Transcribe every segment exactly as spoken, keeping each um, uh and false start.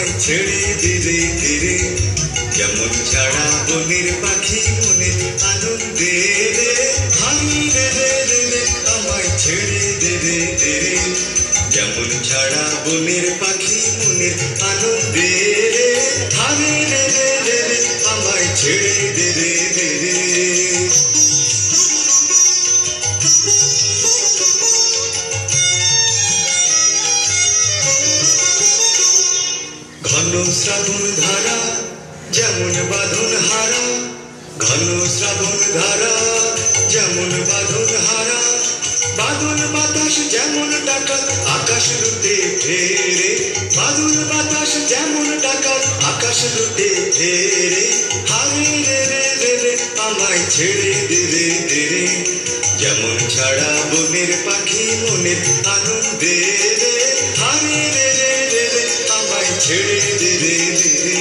আমায় ছেড়ে দে রে দে রে, যেমন ছাড়া বনের পাখি মনে আনন্দে রে, হারি রে রে রে রে, আমায় ছেড়ে দে রে দে রে, যেমন ছাড়া বনের পাখি মনে আনন্দে রে, হারি রে রে রে রে, আমায় ছেড়ে দে রে দে রে। ঘন শ্রাবণ ধারা যেমন বাঁধন হারা, ঘন শ্রাবণ ধারা যেমন বাঁধন হারা, বাদল বাতাস যেমন ডাকাত আকাশ লুটে ফেরে, বাদল বাতাস যেমন ডাকাত আকাশ লুটে ফেরে, হারি রে রে রে রে, আমায় ছেড়ে দে রে দে রে, যেমন ছাড়া বনের পাখি মনের আনন্দে রে, হারি রে রে রে রে, আমায় ছেড়ে দে রে দে রে।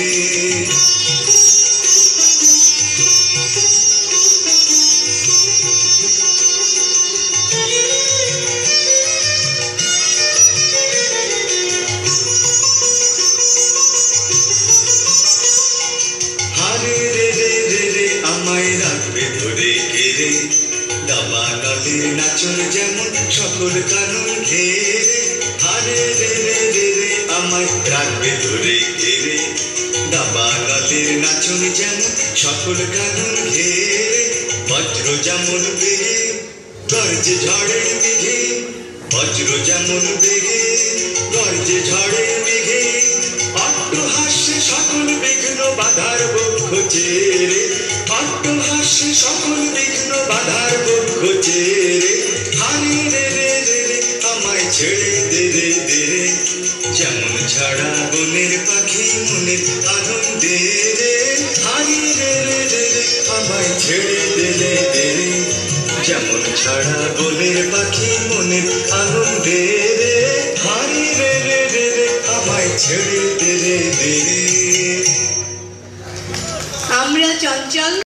হারে রে রে রে রে, আমায় রাখবে ধরে ঘেরে, দাবা নদীর নাচন যেমন সকল কানন ঘেরে, হারে রে রে রে রে, আমায় রাখবে ধরে ঘেরে, দাবা নদীর নাচন যেমন সকল কানন ঘেরে, বজ্র যেমন বেগে গর্জে ঝড়ের মেঘে, বজ্র যেমন বেগে গর্জে ঝড়ের মেঘে, অট্টহাস্যে সকল বিঘ্ন বাধার বক্ষ চেরে, অট্টহাস্যে সকল বিঘ্ন বাধার বক্ষ চেরে, হারি রে রে রে রে, আমায় ছেড়ে দে রে দে রে, যেমন ছাড়া বনের পাখি মনের আনন্দে রে, হারি রে রে রে রে, আমায় ছেড়ে দে রে দে রে, যেমন ছাড়া বনের পাখি মনের আনন্দে রে, হারি রে রে রে রে, আমায় ছেড়ে দে রে দে রে। আমরা চঞ্চল।